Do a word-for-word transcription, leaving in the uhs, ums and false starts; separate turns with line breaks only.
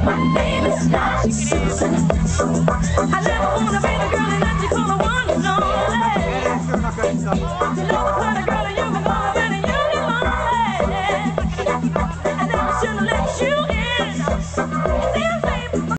My name is not Susan. I never wanna be the girl that you call a one and only. You know what